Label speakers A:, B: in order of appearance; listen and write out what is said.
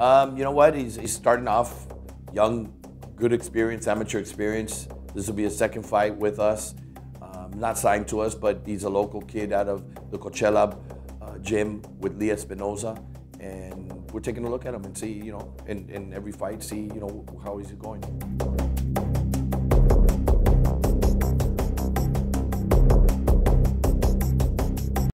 A: You know what? He's starting off young, good experience, amateur experience. This will be his second fight with us. Not signed to us, but he's a local kid out of the Coachella gym with Lia Espinoza. And we're taking a look at him and see, in every fight, see, how he's going.